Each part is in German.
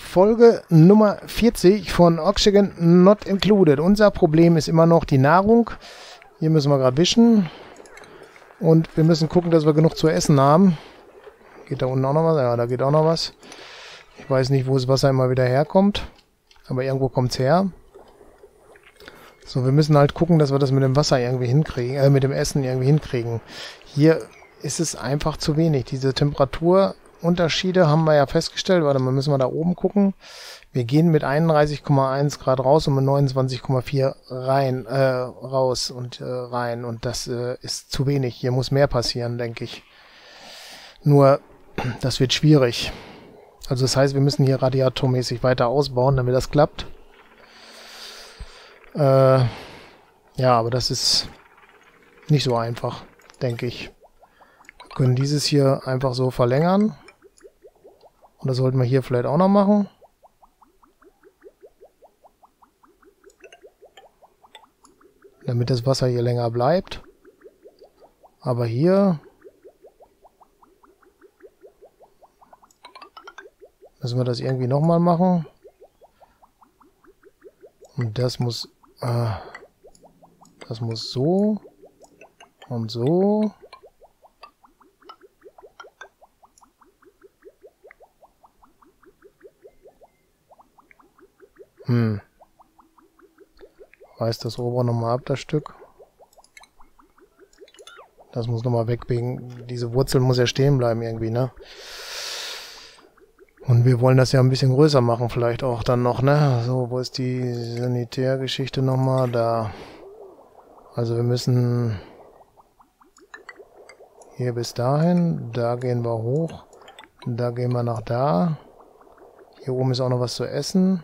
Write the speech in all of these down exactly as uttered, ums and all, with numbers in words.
Folge Nummer vierzig von Oxygen Not Included. Unser Problem ist immer noch die Nahrung. Hier müssen wir gerade wischen. Und wir müssen gucken, dass wir genug zu essen haben. Geht da unten auch noch was? Ja, da geht auch noch was. Ich weiß nicht, wo das Wasser immer wieder herkommt. Aber irgendwo kommt es her. So, wir müssen halt gucken, dass wir das mit dem Wasser irgendwie hinkriegen, äh, mit dem Essen irgendwie hinkriegen. Hier ist es einfach zu wenig. Diese Temperaturunterschiede haben wir ja festgestellt. Warte mal, müssen wir da oben gucken. Wir gehen mit einunddreißig Komma eins Grad raus und mit neunundzwanzig Komma vier rein, äh, raus und äh, rein. Und das äh, ist zu wenig. Hier muss mehr passieren, denke ich. Nur, das wird schwierig. Also das heißt, wir müssen hier radiatormäßig weiter ausbauen, damit das klappt. Äh, ja, aber das ist nicht so einfach, denke ich. Wir können dieses hier einfach so verlängern. Und das sollten wir hier vielleicht auch noch machen. Damit das Wasser hier länger bleibt. Aber hier müssen wir das irgendwie nochmal machen. Und das muss äh, das muss so und so. Hm. Reiß das obere nochmal ab, das Stück. Das muss nochmal weg, wegen diese Wurzel muss ja stehen bleiben irgendwie, ne? Und wir wollen das ja ein bisschen größer machen, vielleicht auch dann noch, ne? So, wo ist die Sanitärgeschichte nochmal? Da. Also wir müssen hier bis dahin. Da gehen wir hoch. Da gehen wir nach da. Hier oben ist auch noch was zu essen.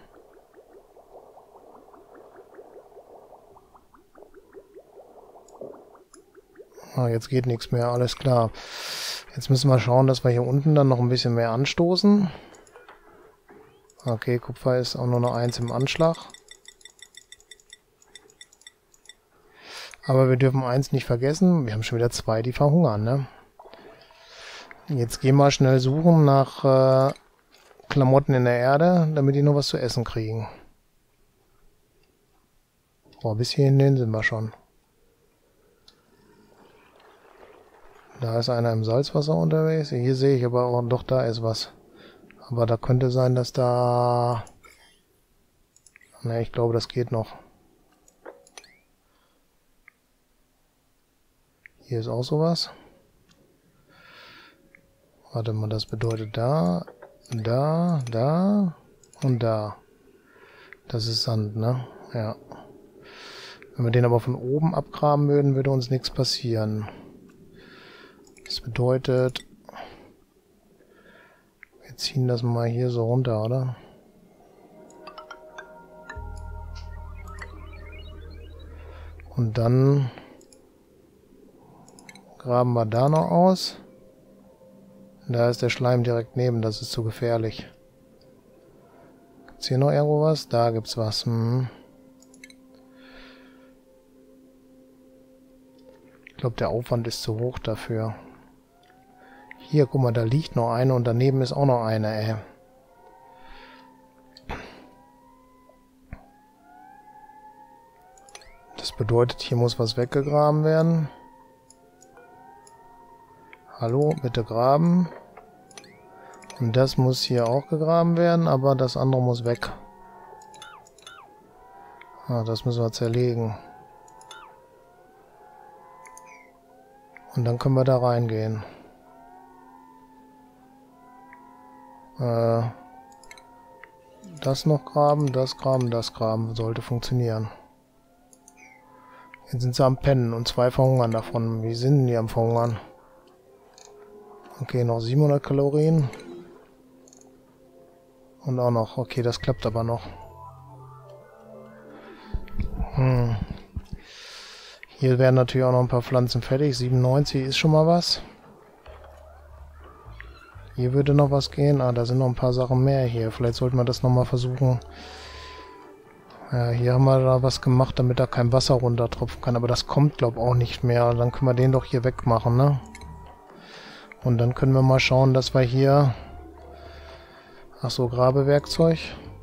Ah, jetzt geht nichts mehr, alles klar. Jetzt müssen wir schauen, dass wir hier unten dann noch ein bisschen mehr anstoßen. Okay, Kupfer ist auch nur noch eins im Anschlag. Aber wir dürfen eins nicht vergessen. Wir haben schon wieder zwei, die verhungern, ne? Jetzt gehen wir schnell suchen nach äh, Klamotten in der Erde, damit die noch was zu essen kriegen. Boah, bis hierhin sind wir schon. Da ist einer im Salzwasser unterwegs. Hier sehe ich aber auch, doch, da ist was. Aber da könnte sein, dass da... Ne, ich glaube, das geht noch. Hier ist auch sowas. Warte mal, das bedeutet da, da, da und da. Das ist Sand, ne? Ja. Wenn wir den aber von oben abgraben würden, würde uns nichts passieren. Das bedeutet... Wir ziehen das mal hier so runter, oder? Und dann graben wir da noch aus. Da ist der Schleim direkt neben, das ist zu gefährlich. Gibt's hier noch irgendwo was? Da gibt's was. Hm. Ich glaube, der Aufwand ist zu hoch dafür. Hier, guck mal, da liegt noch eine und daneben ist auch noch eine, ey. Das bedeutet, hier muss was weggegraben werden. Hallo, bitte graben. Und das muss hier auch gegraben werden, aber das andere muss weg. Ah, das müssen wir zerlegen. Und dann können wir da reingehen. Äh, das noch graben, das graben, das graben. Sollte funktionieren. Jetzt sind sie am Pennen und zwei verhungern davon. Wie sind denn die am Verhungern? Okay, noch siebenhundert Kalorien. Und auch noch. Okay, das klappt aber noch. Hm. Hier werden natürlich auch noch ein paar Pflanzen fertig. siebenundneunzig ist schon mal was. Hier würde noch was gehen. Ah, da sind noch ein paar Sachen mehr hier. Vielleicht sollten wir das nochmal versuchen. Ja, hier haben wir da was gemacht, damit da kein Wasser runtertropfen kann. Aber das kommt, glaube ich, auch nicht mehr. Dann können wir den doch hier wegmachen, ne? Und dann können wir mal schauen, dass wir hier Achso, Grabewerkzeug.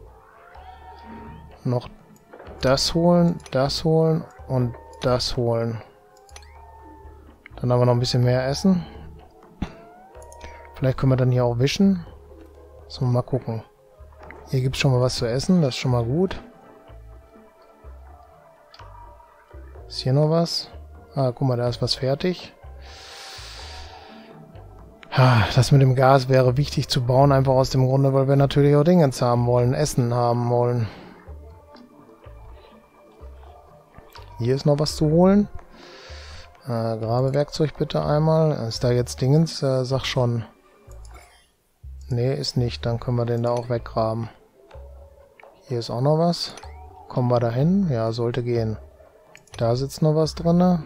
Noch das holen, das holen und das holen. Dann haben wir noch ein bisschen mehr Essen. Vielleicht können wir dann hier auch wischen. So, mal gucken. Hier gibt es schon mal was zu essen, das ist schon mal gut. Ist hier noch was? Ah, guck mal, da ist was fertig. Ah, das mit dem Gas wäre wichtig zu bauen, einfach aus dem Grunde, weil wir natürlich auch Dingens haben wollen, Essen haben wollen. Hier ist noch was zu holen. Äh, Grabewerkzeug bitte einmal. Ist da jetzt Dingens? Äh, sag schon. Nee, ist nicht. Dann können wir den da auch weggraben. Hier ist auch noch was. Kommen wir da hin? Ja, sollte gehen. Da sitzt noch was drin.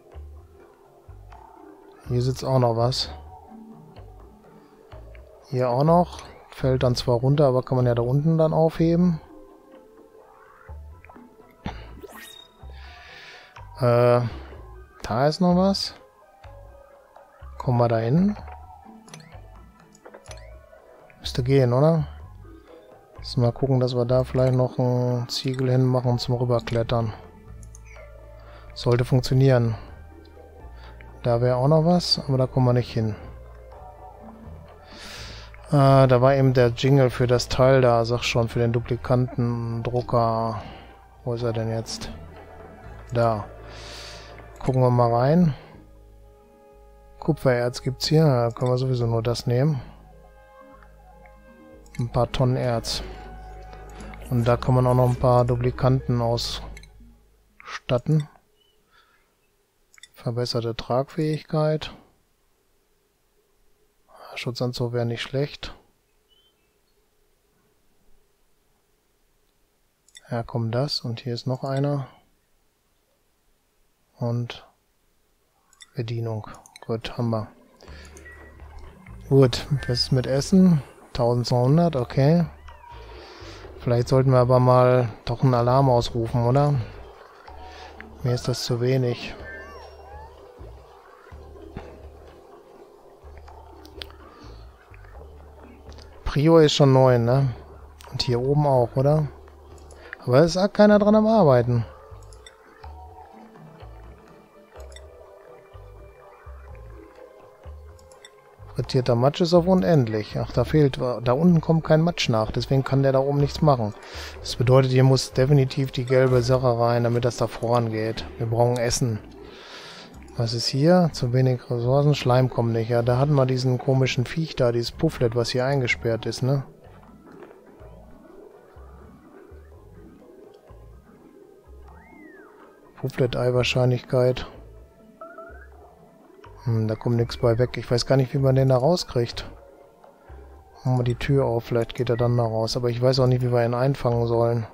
Hier sitzt auch noch was. Hier auch noch. Fällt dann zwar runter, aber kann man ja da unten dann aufheben. Äh, da ist noch was. Kommen wir da hin? Müsste gehen, oder? Müssen wir mal gucken, dass wir da vielleicht noch einen Ziegel hinmachen zum Rüberklettern. Sollte funktionieren. Da wäre auch noch was, aber da kommen wir nicht hin. Äh, da war eben der Jingle für das Teil da, sag schon, für den Duplikantendrucker. Wo ist er denn jetzt? Da. Gucken wir mal rein. Kupfererz gibt's hier, da können wir sowieso nur das nehmen. Ein paar Tonnen Erz. Und da kann man auch noch ein paar Duplikanten ausstatten. Verbesserte Tragfähigkeit. Schutzanzug wäre nicht schlecht. Ja, kommt das. Und hier ist noch einer. Und Bedienung. Gut, haben wir. Gut, was ist mit Essen? eintausendzweihundert, okay. Vielleicht sollten wir aber mal doch einen Alarm ausrufen, oder? Mir ist das zu wenig. Prio ist schon neun, ne? Und hier oben auch, oder? Aber es ist auch keiner dran am Arbeiten. Frittierter Matsch ist auf unendlich. Ach, da fehlt... Da unten kommt kein Matsch nach. Deswegen kann der da oben nichts machen. Das bedeutet, hier muss definitiv die gelbe Sache rein, damit das da vorangeht. Wir brauchen Essen. Was ist hier? Zu wenig Ressourcen. Schleim kommt nicht. Ja, da hatten wir diesen komischen Viech da, dieses Pufflet, was hier eingesperrt ist, ne? Pufflet-Ei-Wahrscheinlichkeit. Hm, da kommt nichts bei weg. Ich weiß gar nicht, wie man den da rauskriegt. Machen wir die Tür auf, vielleicht geht er dann da raus. Aber ich weiß auch nicht, wie wir ihn einfangen sollen.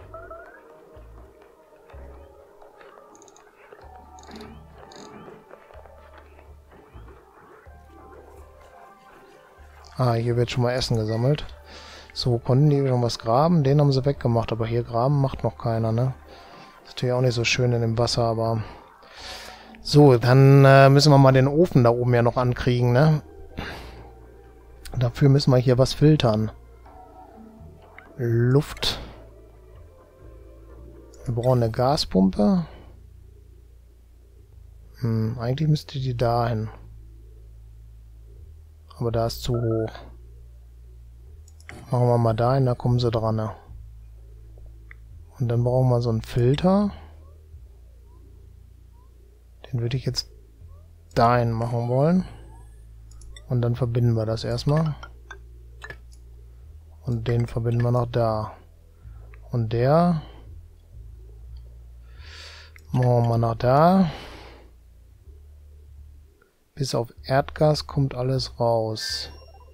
Ah, hier wird schon mal Essen gesammelt. So, konnten die schon was graben? Den haben sie weggemacht, aber hier graben macht noch keiner, ne? Ist natürlich auch nicht so schön in dem Wasser, aber... So, dann äh, müssen wir mal den Ofen da oben ja noch ankriegen, ne? Dafür müssen wir hier was filtern. Luft. Wir brauchen eine Gaspumpe. Hm, eigentlich müsste die dahin. Aber da ist zu hoch. Machen wir mal dahin, da kommen sie dran, ne? Und dann brauchen wir so einen Filter. Den würde ich jetzt dahin machen wollen. Und dann verbinden wir das erstmal. Und den verbinden wir noch da. Und der machen wir mal nach da. Bis auf Erdgas kommt alles raus.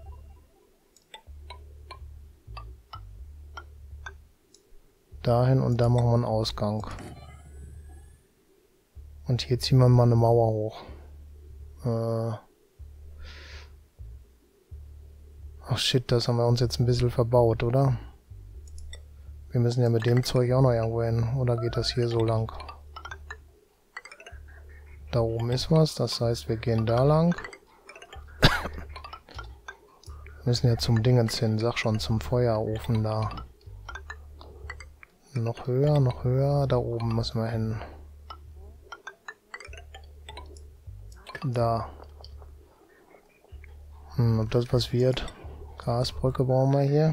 Dahin und da machen wir einen Ausgang. Und hier ziehen wir mal eine Mauer hoch. Äh Ach shit, das haben wir uns jetzt ein bisschen verbaut, oder? Wir müssen ja mit dem Zeug auch noch irgendwo hin. Oder geht das hier so lang? Da oben ist was, das heißt, wir gehen da lang. Müssen ja zum Dingens hin, sag schon, zum Feuerofen da. Noch höher, noch höher, da oben müssen wir hin. Da. Hm, ob das was wird? Gasbrücke bauen wir hier.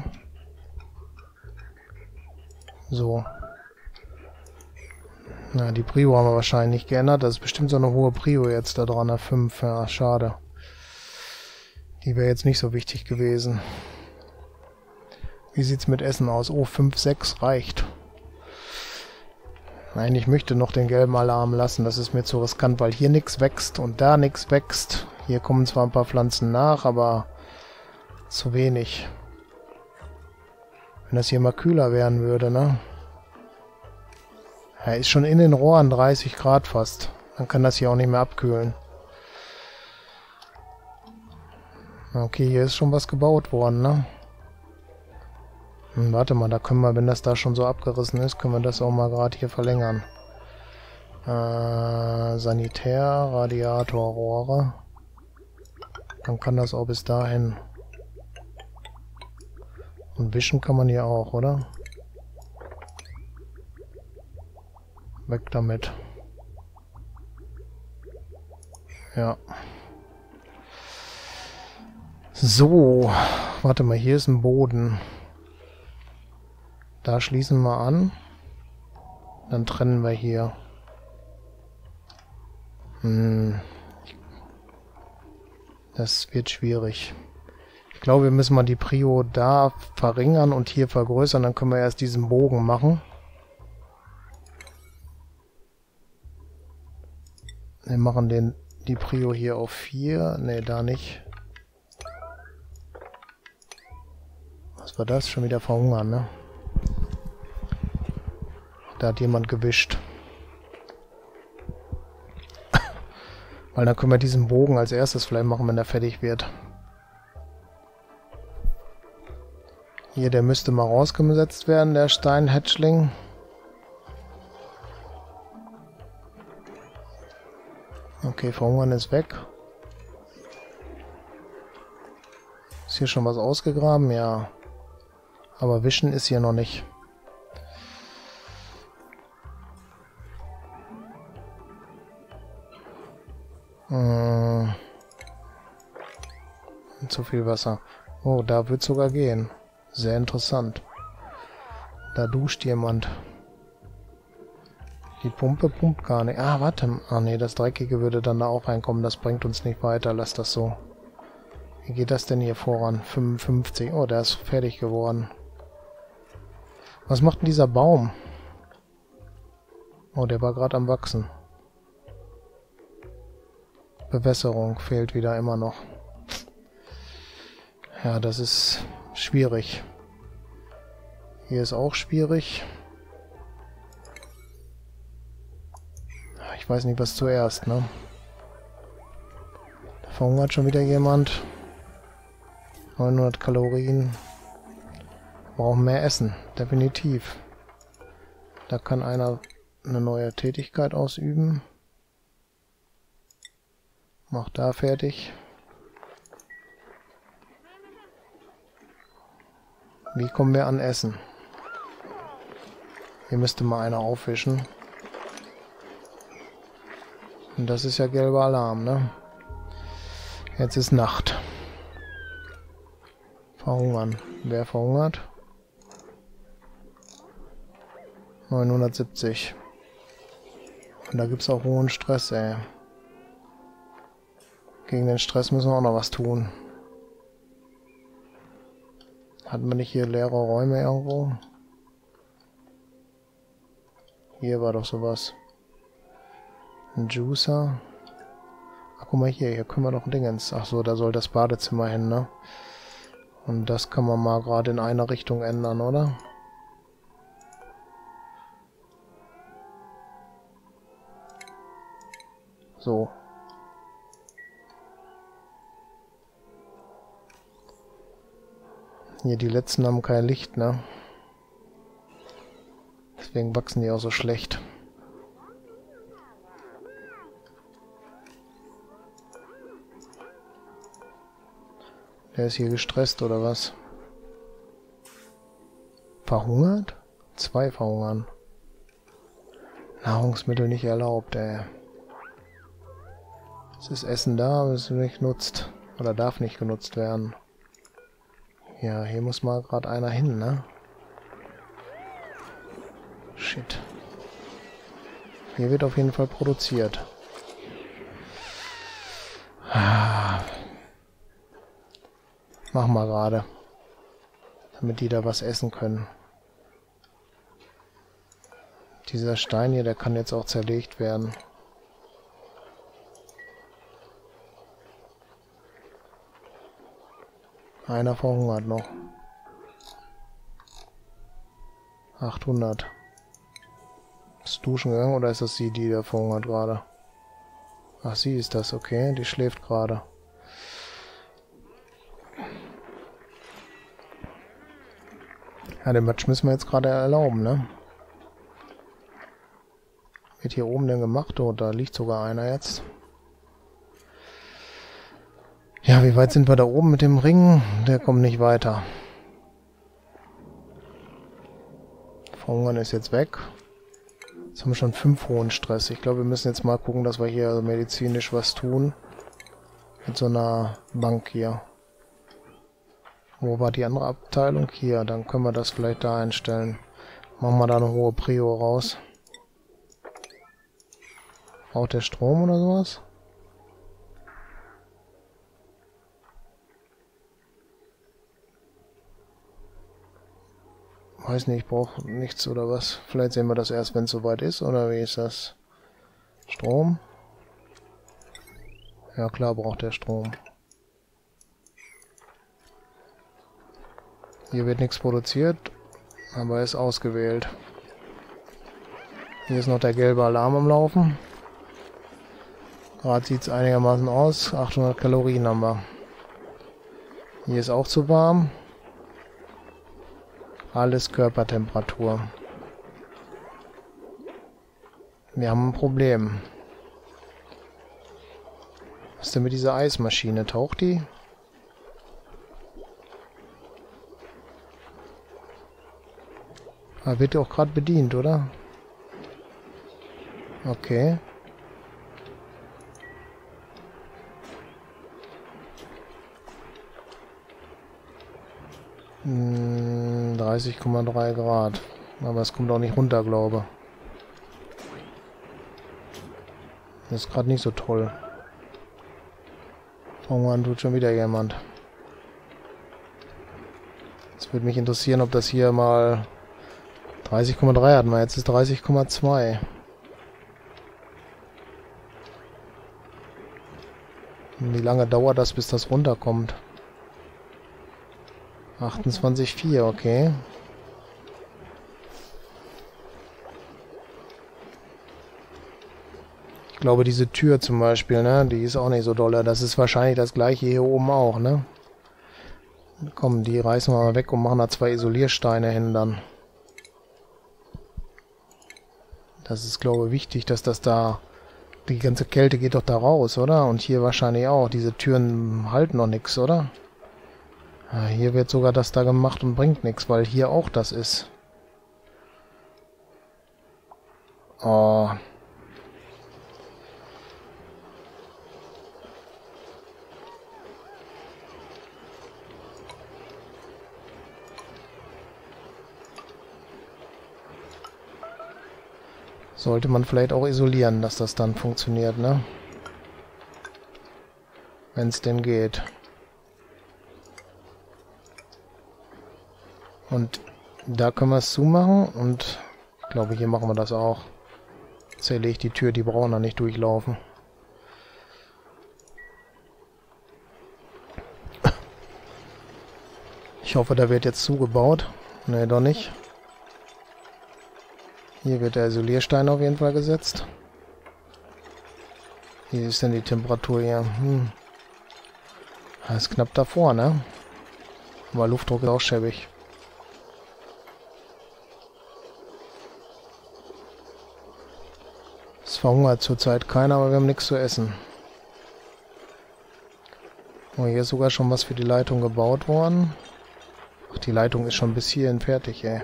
So. Na, die Prio haben wir wahrscheinlich nicht geändert. Das ist bestimmt so eine hohe Prio jetzt da dran, fünf. Ja, schade. Die wäre jetzt nicht so wichtig gewesen. Wie sieht's mit Essen aus? Oh, fünf, sechs reicht. Nein, ich möchte noch den gelben Alarm lassen. Das ist mir zu riskant, weil hier nichts wächst und da nichts wächst. Hier kommen zwar ein paar Pflanzen nach, aber zu wenig. Wenn das hier mal kühler werden würde, ne? Ja, ist schon in den Rohren dreißig Grad fast. Dann kann das hier auch nicht mehr abkühlen. Okay, hier ist schon was gebaut worden, ne? Hm, warte mal, da können wir, wenn das da schon so abgerissen ist, können wir das auch mal gerade hier verlängern. Äh, Sanitär, Radiatorrohre. Dann kann das auch bis dahin. Und wischen kann man hier auch, oder? Weg damit. Ja. So, warte mal, hier ist ein Boden. Da schließen wir an. Dann trennen wir hier. Hm. Das wird schwierig. Ich glaube, wir müssen mal die Prio da verringern und hier vergrößern. Dann können wir erst diesen Bogen machen. Wir machen den, die Prio hier auf vier. Ne, da nicht. Was war das? Schon wieder verhungern, ne? Da hat jemand gewischt. Weil dann können wir diesen Bogen als erstes vielleicht machen, wenn der fertig wird. Hier, der müsste mal rausgesetzt werden, der Steinhatchling. Okay, verhungern ist weg. Ist hier schon was ausgegraben? Ja. Aber wischen ist hier noch nicht. Hm. Zu viel Wasser. Oh, da wird sogar gehen. Sehr interessant. Da duscht jemand. Die Pumpe pumpt gar nicht. Ah, warte. Ah, nee, das Dreckige würde dann da auch reinkommen. Das bringt uns nicht weiter. Lass das so. Wie geht das denn hier voran? fünfundfünfzig. Oh, der ist fertig geworden. Was macht denn dieser Baum? Oh, der war gerade am Wachsen. Bewässerung fehlt wieder immer noch. Ja, das ist schwierig. Hier ist auch schwierig. Ich weiß nicht, was zuerst, ne? Da verhungert schon wieder jemand. neunhundert Kalorien. Wir brauchen mehr Essen, definitiv. Da kann einer eine neue Tätigkeit ausüben. Macht da fertig. Wie kommen wir an Essen? Hier müsste mal einer aufwischen. Und das ist ja gelber Alarm, ne? Jetzt ist Nacht. Verhungern. Wer verhungert? neunhundertsiebzig. Und da gibt es auch hohen Stress, ey. Gegen den Stress müssen wir auch noch was tun. Hatten wir nicht hier leere Räume irgendwo? Hier war doch sowas. Ein Juicer. Ach, guck mal hier, hier können wir doch ein Dingens. Ach so, da soll das Badezimmer hin, ne? Und das kann man mal gerade in eine Richtung ändern, oder? So. Hier, die letzten haben kein Licht, ne? Deswegen wachsen die auch so schlecht. Der ist hier gestresst, oder was? Verhungert? Zwei verhungern. Nahrungsmittel nicht erlaubt, ey. Es ist Essen da, aber es nicht nutzt. Oder darf nicht genutzt werden. Ja, hier muss mal gerade einer hin, ne? Shit. Hier wird auf jeden Fall produziert. Ah. Mach mal gerade. Damit die da was essen können. Dieser Stein hier, der kann jetzt auch zerlegt werden. Einer verhungert noch. achthundert. Ist duschen gegangen oder ist das sie, die da verhungert gerade? Ach, sie ist das, okay. Die schläft gerade. Ja, den Match müssen wir jetzt gerade erlauben, ne? Wird hier oben denn gemacht? Oh, da liegt sogar einer jetzt. Ja, wie weit sind wir da oben mit dem Ring? Der kommt nicht weiter. Verhungern ist jetzt weg. Jetzt haben wir schon fünf hohen Stress. Ich glaube, wir müssen jetzt mal gucken, dass wir hier medizinisch was tun. Mit so einer Bank hier. Wo war die andere Abteilung? Hier, dann können wir das vielleicht da einstellen. Machen wir da eine hohe Prio raus. Braucht der Strom oder sowas? Weiß nicht, ich brauche nichts oder was. Vielleicht sehen wir das erst, wenn es soweit ist, oder wie ist das? Strom? Ja klar, braucht der Strom. Hier wird nichts produziert, aber ist ausgewählt. Hier ist noch der gelbe Alarm am Laufen. Gerade sieht es einigermaßen aus. achthundert Kalorien haben wir. Hier ist auch zu warm. Alles Körpertemperatur. Wir haben ein Problem. Was ist denn mit dieser Eismaschine? Taucht die? Ah, wird die auch gerade bedient, oder? Okay. Hm, dreißig Komma drei Grad. Aber es kommt auch nicht runter, glaube ich. Das ist gerade nicht so toll. Irgendwann tut schon wieder jemand. Es würde mich interessieren, ob das hier mal dreißig Komma drei hatten wir, jetzt ist dreißig Komma zwei. Wie lange dauert das, bis das runterkommt? achtundzwanzig Komma vier, okay. Ich glaube, diese Tür zum Beispiel, ne, die ist auch nicht so dolle. Das ist wahrscheinlich das gleiche hier oben auch, ne? Komm, die reißen wir mal weg und machen da zwei Isoliersteine hin dann. Das ist, glaube ich, wichtig, dass das da... Die ganze Kälte geht doch da raus, oder? Und hier wahrscheinlich auch. Diese Türen halten noch nichts, oder? Ja, hier wird sogar das da gemacht und bringt nichts, weil hier auch das ist. Oh. Sollte man vielleicht auch isolieren, dass das dann funktioniert, ne? Wenn es denn geht. Und da können wir es zumachen und ich glaube, hier machen wir das auch. Zähle ich die Tür, die brauchen da nicht durchlaufen. Ich hoffe, da wird jetzt zugebaut. Ne, doch nicht. Hier wird der Isolierstein auf jeden Fall gesetzt. Wie ist denn die Temperatur hier? Hm. Das ist knapp davor, ne? Aber Luftdruck ist auch schäbig. Es verhungert zurzeit keiner, aber wir haben nichts zu essen. Oh, hier ist sogar schon was für die Leitung gebaut worden. Ach, die Leitung ist schon bis hierhin fertig, ey.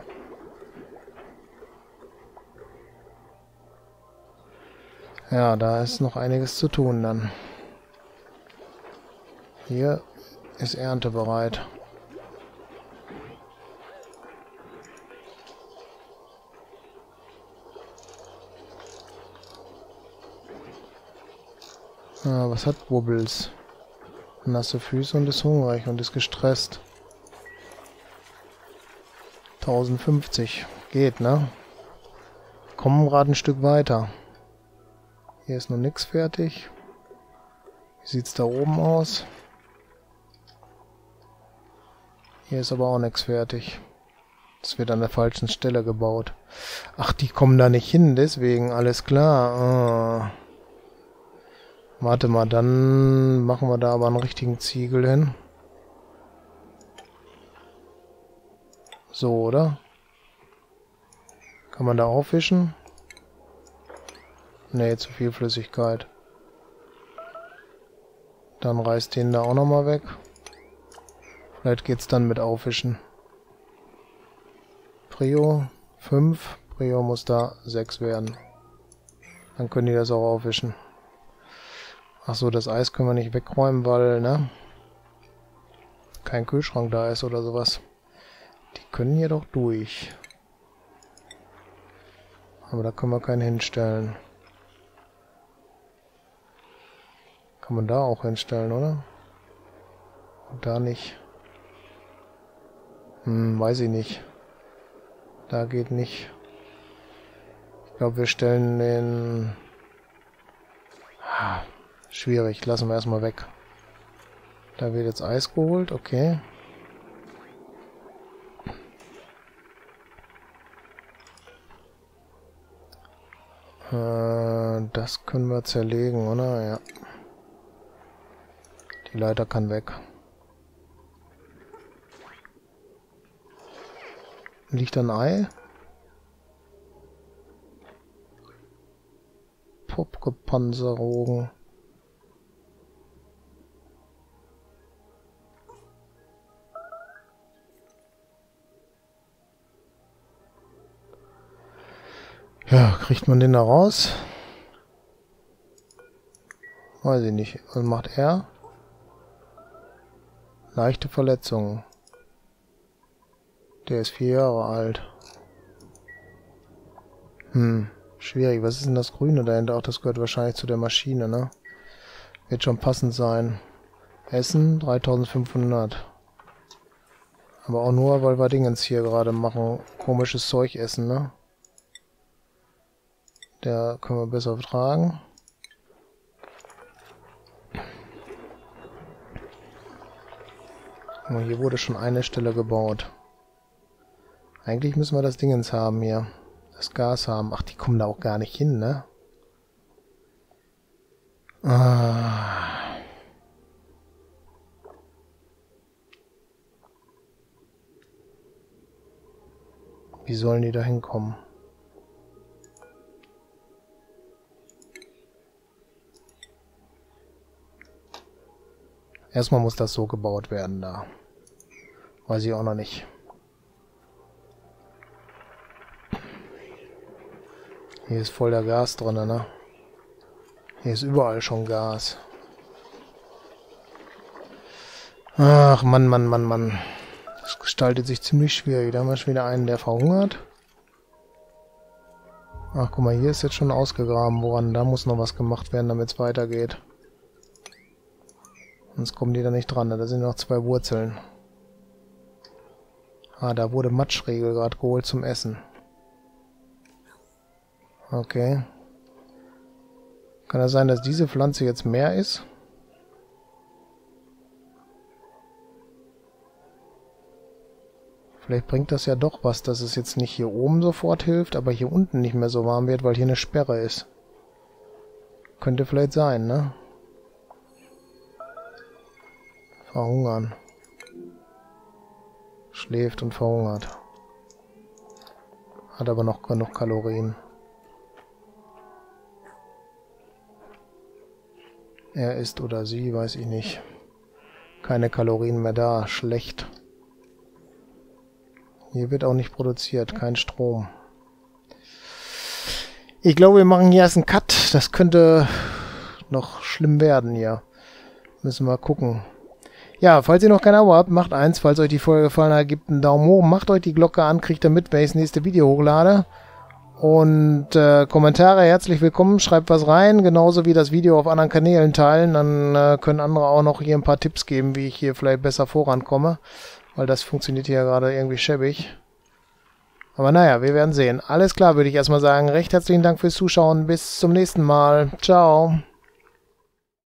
Ja, da ist noch einiges zu tun dann. Hier ist Ernte bereit. Ah, was hat Wobbles? Nasse Füße und ist hungrig und ist gestresst. tausendfünfzig. Geht, ne? Kommen gerade ein Stück weiter. Hier ist noch nichts fertig. Wie sieht's da oben aus? Hier ist aber auch nichts fertig. Das wird an der falschen Stelle gebaut. Ach, die kommen da nicht hin, deswegen, alles klar. Ah. Warte mal, dann machen wir da aber einen richtigen Ziegel hin. So, oder? Kann man da aufwischen? Ne, zu viel Flüssigkeit. Dann reißt den da auch nochmal weg. Vielleicht geht's dann mit Aufwischen. Prio fünf. Prio muss da sechs werden. Dann können die das auch aufwischen. Achso, das Eis können wir nicht wegräumen, weil, ne? Kein Kühlschrank da ist oder sowas. Die können hier doch durch. Aber da können wir keinen hinstellen. Kann man da auch hinstellen, oder? Und da nicht. Hm, weiß ich nicht. Da geht nicht. Ich glaube, wir stellen den... Ah, schwierig, lassen wir erstmal weg. Da wird jetzt Eis geholt, okay. Äh, das können wir zerlegen, oder? Ja. Die Leiter kann weg. Liegt ein Ei? Popgepanzerung. Ja, kriegt man den da raus? Weiß ich nicht. Was macht er? Leichte Verletzungen. Der ist vier Jahre alt. Hm, schwierig. Was ist denn das Grüne dahinter? Auch das gehört wahrscheinlich zu der Maschine, ne? Wird schon passend sein. Essen, dreitausendfünfhundert. Aber auch nur, weil wir Dingens hier gerade machen. Komisches Zeug essen, ne? Der können wir besser vertragen. Oh, hier wurde schon eine Stelle gebaut. Eigentlich müssen wir das Dingens haben hier. Das Gas haben. Ach, die kommen da auch gar nicht hin, ne? Ah. Wie sollen die da hinkommen? Erstmal muss das so gebaut werden da. Weiß ich auch noch nicht. Hier ist voll der Gas drin, ne? Hier ist überall schon Gas. Ach, Mann, Mann, Mann, Mann. Das gestaltet sich ziemlich schwierig. Da haben wir schon wieder einen, der verhungert. Ach, guck mal, hier ist jetzt schon ausgegraben worden. Da muss noch was gemacht werden, damit es weitergeht. Sonst kommen die da nicht dran. Da sind noch zwei Wurzeln. Ah, da wurde Matschriegel gerade geholt zum Essen. Okay. Kann das sein, dass diese Pflanze jetzt mehr ist? Vielleicht bringt das ja doch was, dass es jetzt nicht hier oben sofort hilft, aber hier unten nicht mehr so warm wird, weil hier eine Sperre ist. Könnte vielleicht sein, ne? Verhungern. Schläft und verhungert. Hat aber noch genug Kalorien. Er ist oder sie, weiß ich nicht. Keine Kalorien mehr da. Schlecht. Hier wird auch nicht produziert. Kein Strom. Ich glaube, wir machen hier erst einen Cut. Das könnte noch schlimm werden hier. Müssen wir gucken. Ja, falls ihr noch kein Abo habt, macht eins. Falls euch die Folge gefallen hat, gebt einen Daumen hoch. Macht euch die Glocke an, kriegt ihr mit, wenn ich das nächste Video hochlade. Und äh, Kommentare herzlich willkommen. Schreibt was rein. Genauso wie das Video auf anderen Kanälen teilen. Dann äh, können andere auch noch hier ein paar Tipps geben, wie ich hier vielleicht besser vorankomme. Weil das funktioniert hier gerade irgendwie schäbig. Aber naja, wir werden sehen. Alles klar, würde ich erstmal sagen. Recht herzlichen Dank fürs Zuschauen. Bis zum nächsten Mal. Ciao.